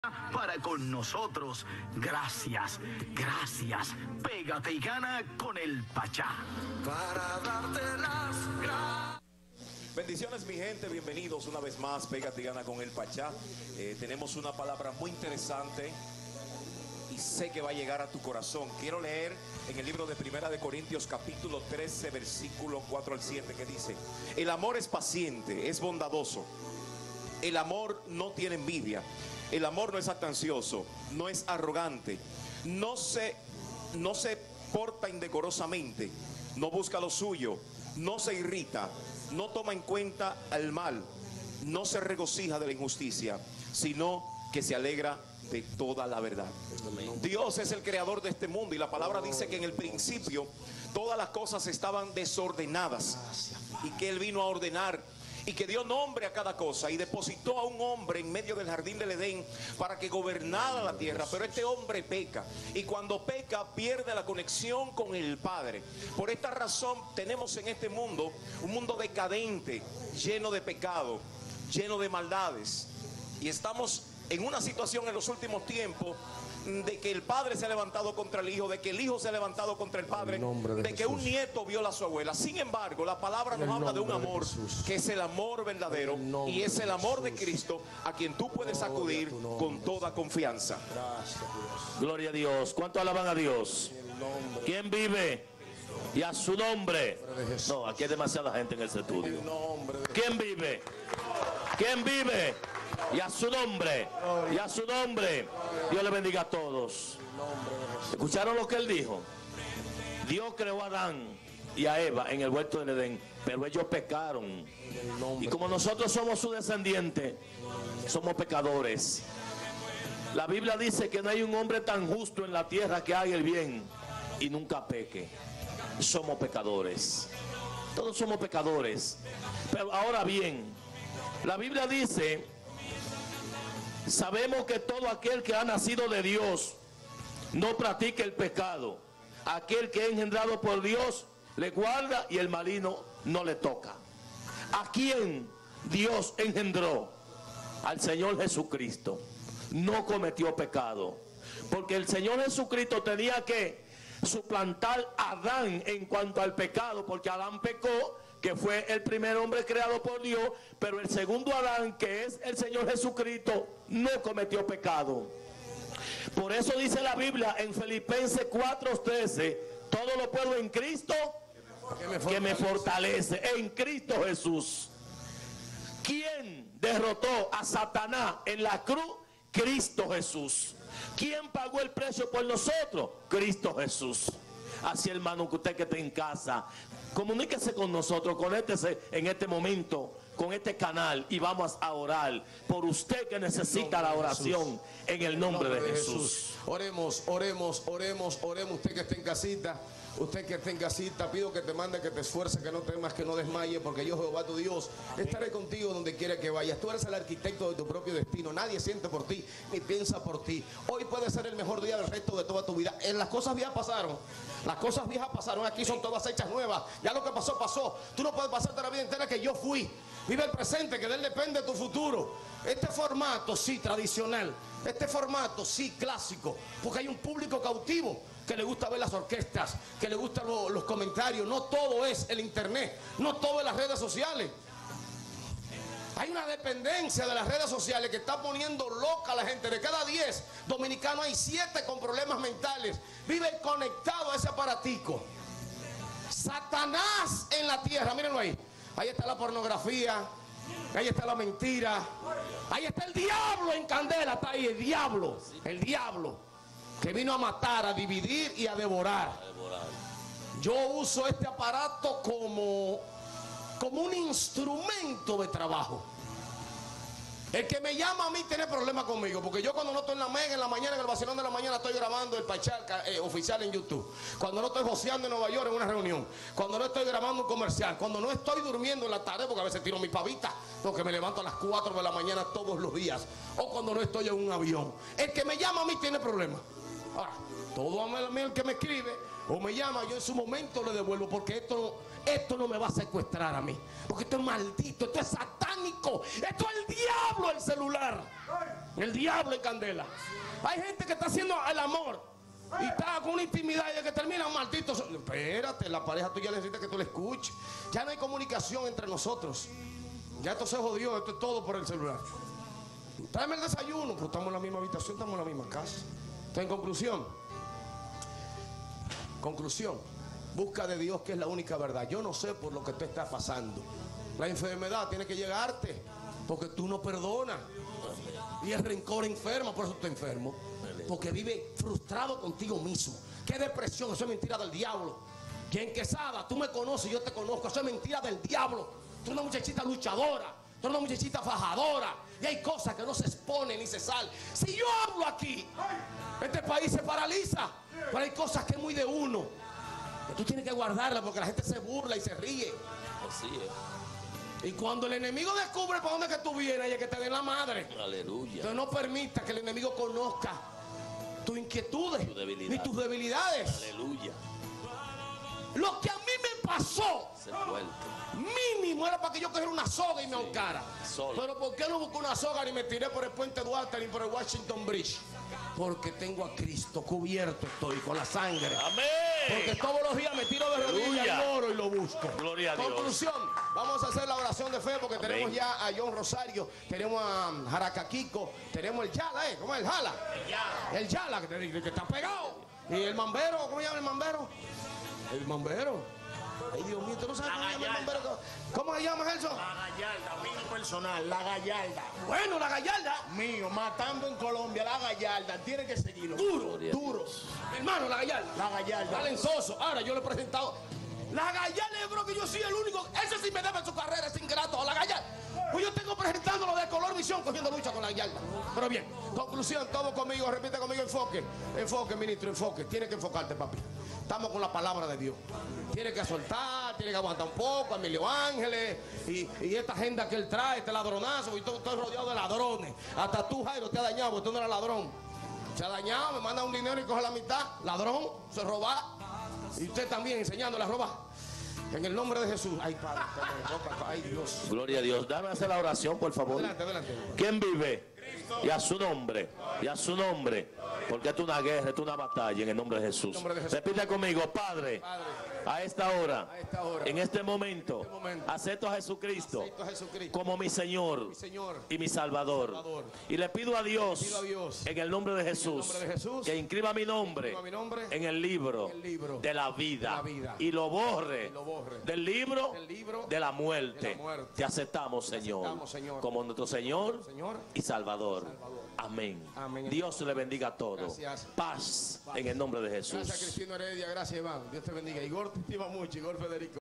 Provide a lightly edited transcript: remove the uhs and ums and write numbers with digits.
para con nosotros. Gracias, gracias. Pégate y gana con el Pachá. Para darte las gracias. Bendiciones, mi gente, bienvenidos una vez más. Pégate y gana con el Pachá. Tenemos una palabra muy interesante y sé que va a llegar a tu corazón. Quiero leer en el libro de Primera de Corintios capítulo 13 versículo 4 al 7, que dice: el amor es paciente, es bondadoso. El amor no tiene envidia. El amor no es jactancioso, no es arrogante, no se porta indecorosamente, no busca lo suyo, no se irrita, no toma en cuenta el mal, no se regocija de la injusticia, sino que se alegra de toda la verdad. Dios es el creador de este mundo y la palabra dice que en el principio todas las cosas estaban desordenadas y que Él vino a ordenar y que dio nombre a cada cosa y depositó a un hombre en medio del jardín del Edén para que gobernara la tierra. Pero este hombre peca, y cuando peca pierde la conexión con el Padre. Por esta razón tenemos en este mundo un mundo decadente, lleno de pecado, lleno de maldades, y estamos en una situación en los últimos tiempos de que el padre se ha levantado contra el hijo, de que el hijo se ha levantado contra el padre, de que un nieto viola a su abuela. Sin embargo, la palabra nos habla de un amor que es el amor verdadero, y es el amor de Cristo a quien tú puedes acudir con toda confianza. Gloria a Dios. ¿Cuánto alaban a Dios? ¿Quién vive? Y a su nombre. No, aquí hay demasiada gente en ese estudio. ¿Quién vive? ¿Quién vive? Y a su nombre, y a su nombre. Dios le bendiga a todos. ¿Escucharon lo que él dijo? Dios creó a Adán y a Eva en el huerto del Edén, pero ellos pecaron. Y como nosotros somos su descendiente, somos pecadores. La Biblia dice que no hay un hombre tan justo en la tierra que haga el bien y nunca peque. Somos pecadores. Todos somos pecadores. Pero ahora bien, la Biblia dice: sabemos que todo aquel que ha nacido de Dios no practica el pecado. Aquel que es engendrado por Dios le guarda y el maligno no le toca. ¿A quién Dios engendró? Al Señor Jesucristo. No cometió pecado, porque el Señor Jesucristo tenía que suplantar a Adán en cuanto al pecado, porque Adán pecó, que fue el primer hombre creado por Dios, pero el segundo Adán, que es el Señor Jesucristo, no cometió pecado. Por eso dice la Biblia en Filipenses 4:13: todo lo puedo en Cristo que me fortalece. En Cristo Jesús. ¿Quién derrotó a Satanás en la cruz? Cristo Jesús. ¿Quién pagó el precio por nosotros? Cristo Jesús. Así, hermano, que usted que está en casa, comuníquese con nosotros, conéctese en este momento con este canal y vamos a orar por usted que necesita la oración en el nombre de Jesús. Oremos. Usted que está en casita, pido que te mande, que te esfuerces, que no temas, que no desmayes, porque yo, Jehová tu Dios, estaré contigo donde quiera que vayas. Tú eres el arquitecto de tu propio destino. Nadie siente por ti ni piensa por ti. Hoy puede ser el mejor día del resto de toda tu vida. Las cosas viejas pasaron. Las cosas viejas pasaron. Aquí son todas hechas nuevas. Ya lo que pasó, pasó. Tú no puedes pasarte la vida entera que yo fui. Vive el presente, que de él depende tu futuro. Este formato sí tradicional, este formato sí clásico, porque hay un público cautivo que le gusta ver las orquestas, que le gustan los comentarios. No todo es el internet, no todo es las redes sociales. Hay una dependencia de las redes sociales que está poniendo loca a la gente. De cada 10 dominicanos hay 7 con problemas mentales. Vive conectado a ese aparatico. Satanás en la tierra, mírenlo ahí. Ahí está la pornografía, ahí está la mentira, ahí está el diablo en candela, está ahí el diablo que vino a matar, a dividir y a devorar. Yo uso este aparato como un instrumento de trabajo. El que me llama a mí tiene problemas conmigo, porque yo cuando no estoy en la mega, en la mañana, en el vacilón de la mañana, estoy grabando el Pachá oficial en YouTube. Cuando no estoy joseando en Nueva York en una reunión, cuando no estoy grabando un comercial, cuando no estoy durmiendo en la tarde, porque a veces tiro mi pavita, porque me levanto a las 4 de la mañana todos los días, o cuando no estoy en un avión. El que me llama a mí tiene problemas. Ahora, todo a mí el que me escribe o me llama, yo en su momento le devuelvo, porque esto no me va a secuestrar a mí, porque esto es maldito, esto es satánico, esto es el diablo, el celular. El diablo en candela. Hay gente que está haciendo el amor y está con una intimidad y de que termina un maldito. Espérate, la pareja tuya necesita que tú le escuches. Ya no hay comunicación entre nosotros. Ya esto se jodió, esto es todo por el celular. Tráeme el desayuno, pero estamos en la misma habitación, estamos en la misma casa. Entonces, en conclusión, busca de Dios, que es la única verdad. Yo no sé por lo que te está pasando. La enfermedad tiene que llegarte porque tú no perdonas. Y el rencor enferma, por eso tú estás enfermo. Porque vive frustrado contigo mismo. Qué depresión, eso es mentira del diablo. Y en Quesada, tú me conoces, yo te conozco, eso es mentira del diablo. Tú eres una muchachita luchadora, tú eres una muchachita fajadora. Y hay cosas que no se exponen ni se salen. Si yo hablo aquí, este país se paraliza. Pero hay cosas que es muy de uno, que tú tienes que guardarlas porque la gente se burla y se ríe. Así es. Y cuando el enemigo descubre para dónde que tú vienes, y es que te den la madre. Aleluya. Entonces no permita que el enemigo conozca tus inquietudes ni tus debilidades. Aleluya. Lo que a mí me pasó, Se fuerte. mínimo era para que yo cogiera una soga y me ahorcara. Solo. Pero ¿por qué no busqué una soga ni me tiré por el puente Duarte ni por el Washington Bridge? Porque tengo a Cristo, cubierto estoy con la sangre. Amén. Porque todos los días me tiro de rodillas y oro y lo busco. Gloria a Dios. Conclusión, vamos a hacer la oración de fe porque tenemos ya a John Rosario, tenemos a Jaracaquico, tenemos el Yala, ¿cómo es el Jala? El Yala, que está pegado. Y el Mambero, ¿cómo se llama el Mambero? El Mambero. Ay, Dios mío, ¿tú no sabes cómo se llama el Mambero? ¿Cómo se llama, Gelson? La Gallarda, mío personal, la Gallarda. Bueno, la Gallarda. Mío, matando en Colombia, la Gallarda. Tiene que seguirlo. Duro, duro. Hermano, la Gallarda. La Gallarda. Talentoso. Ahora yo le he presentado. La Gallarda, yo creo que yo soy el único. Ese sí me debe su carrera, es ingrato. La Gallarda. Pues yo tengo presentándolo de Color Visión, cogiendo lucha con la Gallarda. Pero bien, conclusión, todo conmigo, repite conmigo, enfoque. Enfoque, ministro, enfoque. Tiene que enfocarte, papi. Estamos con la palabra de Dios. Tiene que soltar, tiene que aguantar un poco, Emilio Ángeles y esta agenda que él trae, este ladronazo, y todo estoy rodeado de ladrones. Hasta tú, Jairo, te ha dañado, porque tú no eres ladrón. Se ha dañado, me manda un dinero y coge la mitad, ladrón, se roba. Y usted también enseñándole a robar. En el nombre de Jesús. Ay, Padre, ay, Dios. Gloria a Dios. Dame hacer la oración, por favor. Adelante, adelante. ¿Quién vive? Y a su nombre. Y a su nombre. Porque esto es una guerra, esto es una batalla en el nombre de Jesús. nombre de Jesús. Repite conmigo, Padre. A esta hora. En este momento. Acepto a Jesucristo. Acepto a Jesucristo Como mi Señor. Y mi Salvador. Y le pido a Dios. En el nombre de Jesús. Que inscriba mi nombre. En el libro. De la vida. Y lo borre. Del libro de la muerte. Te aceptamos, Señor, como nuestro Señor y Salvador. Amén. Dios le bendiga a todos. Gracias. Paz en el nombre de Jesús. Gracias, Cristino Heredia. Gracias, Iván. Dios te bendiga. Igor te estima mucho. Igor Federico.